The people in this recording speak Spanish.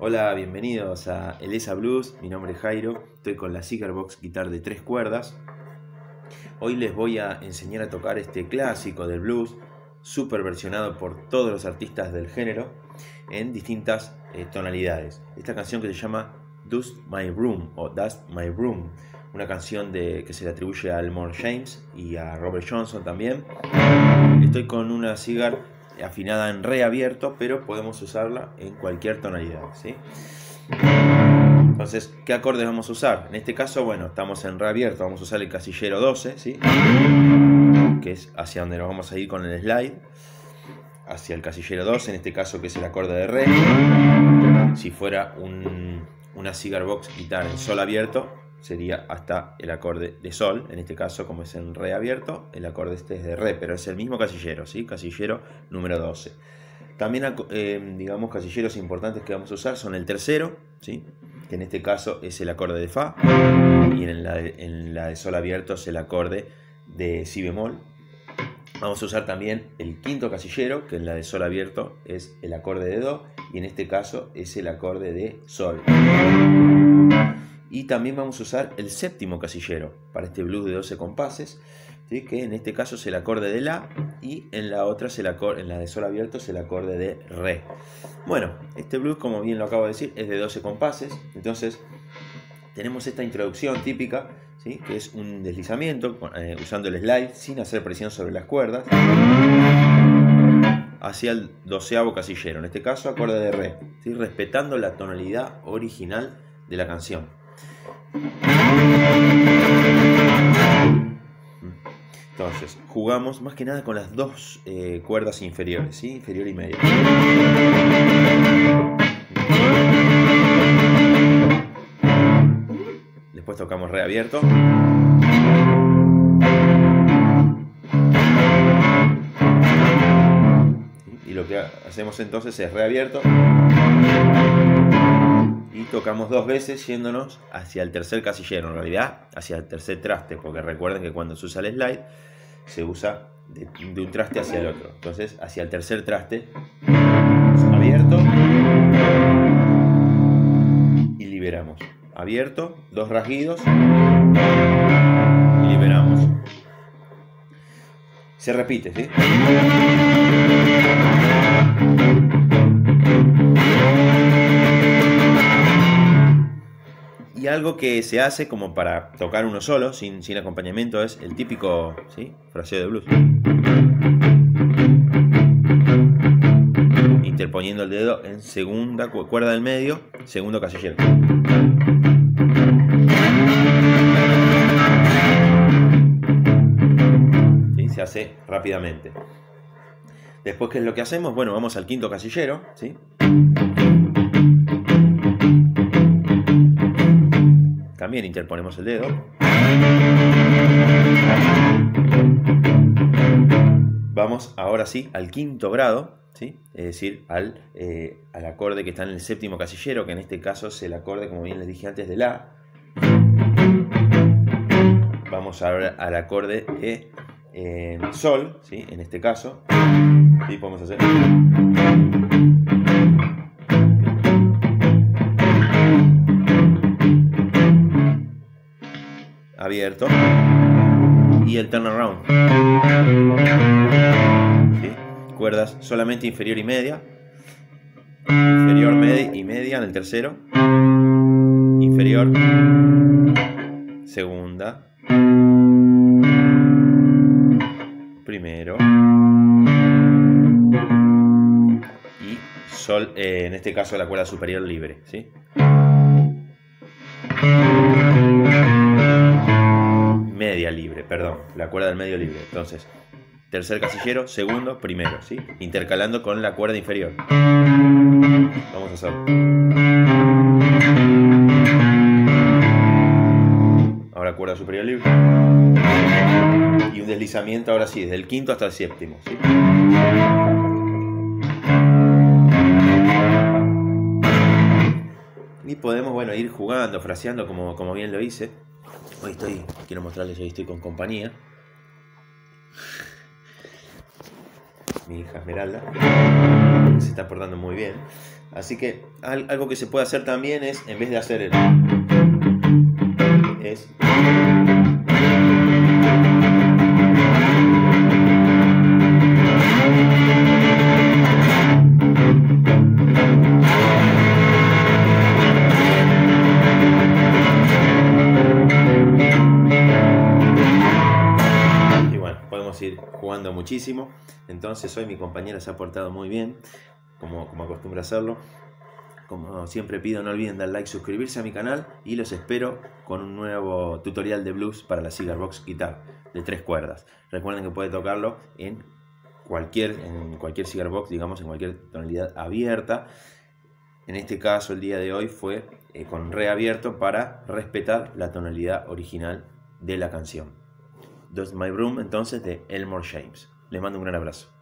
Hola, bienvenidos a Elesa Blues, mi nombre es Jairo, estoy con la Cigar Box Guitar de 3 cuerdas. Hoy les voy a enseñar a tocar este clásico del blues, súper versionado por todos los artistas del género en distintas tonalidades. Esta canción que se llama Dust My Room o Dust My Room, una canción que se le atribuye a Elmore James y a Robert Johnson también. Estoy con una cigar afinada en re abierto, pero podemos usarla en cualquier tonalidad, ¿sí? Entonces, ¿qué acordes vamos a usar? En este caso, bueno, estamos en re abierto, vamos a usar el casillero 12, ¿sí? Que es hacia donde nos vamos a ir con el slide, hacia el casillero 12, en este caso que es el acorde de re. Si fuera una cigar box guitar en sol abierto, sería hasta el acorde de sol. En este caso, como es en re abierto, el acorde este es de re, pero es el mismo casillero, ¿sí? Casillero número 12. También, digamos, casilleros importantes que vamos a usar son el tercero, ¿sí? Que en este caso es el acorde de fa, y en la de sol abierto es el acorde de si bemol. Vamos a usar también el quinto casillero, que en la de sol abierto es el acorde de do, y en este caso es el acorde de sol. Y también vamos a usar el séptimo casillero para este blues de 12 compases, ¿sí? Que en este caso es el acorde de la, y en la otra es en la de sol abierto es el acorde de re. Bueno, este blues, como bien lo acabo de decir, es de 12 compases. Entonces tenemos esta introducción típica, ¿sí? Que es un deslizamiento usando el slide sin hacer presión sobre las cuerdas hacia el 12avo casillero, en este caso acorde de re, ¿sí? Respetando la tonalidad original de la canción. Entonces, jugamos más que nada con las dos cuerdas inferiores, ¿sí? Inferior y media. Después tocamos re abierto. Y lo que hacemos entonces es re abierto. Y tocamos dos veces yéndonos hacia el tercer casillero, en realidad hacia el tercer traste, porque recuerden que cuando se usa el slide se usa de un traste hacia el otro. Entonces hacia el tercer traste, abierto y liberamos. Abierto, dos rasguidos y liberamos. Se repite, ¿sí? Y algo que se hace como para tocar uno solo, sin acompañamiento, es el típico, ¿sí? Fraseo de blues. Interponiendo el dedo en segunda cuerda del medio, segundo casillero. ¿Sí? Se hace rápidamente. Después, ¿qué es lo que hacemos? Bueno, vamos al quinto casillero, ¿sí? También interponemos el dedo. Vamos ahora sí al quinto grado, ¿sí? Es decir, al acorde que está en el séptimo casillero, que en este caso es el acorde, como bien les dije antes, de la. Vamos ahora al acorde de sol, ¿sí? En este caso, ¿sí? Podemos hacer. Abierto y el turnaround, ¿sí? Cuerdas solamente inferior y media, inferior y media en el tercero, inferior, segunda, primero y sol, en este caso la cuerda superior libre, ¿sí? Media libre, perdón, la cuerda del medio libre. Entonces, tercer casillero, segundo, primero, ¿sí? Intercalando con la cuerda inferior. Vamos a hacer. Ahora cuerda superior libre. Y un deslizamiento ahora sí, desde el quinto hasta el séptimo, ¿sí? Y podemos, bueno, ir jugando, fraseando como bien lo hice. Hoy quiero mostrarles, hoy estoy con compañía. Mi hija Esmeralda se está portando muy bien. Así que algo que se puede hacer también es, en vez de hacer el... es... ir jugando muchísimo. Entonces hoy mi compañera se ha portado muy bien, como acostumbra hacerlo. Como siempre pido, no olviden dar like, suscribirse a mi canal y los espero con un nuevo tutorial de blues para la Cigar Box Guitar de 3 cuerdas. Recuerden que puede tocarlo en cualquier Cigar Box, digamos en cualquier tonalidad abierta. En este caso el día de hoy fue con re abierto para respetar la tonalidad original de la canción. Does My Room, entonces, de Elmore James. Les mando un gran abrazo.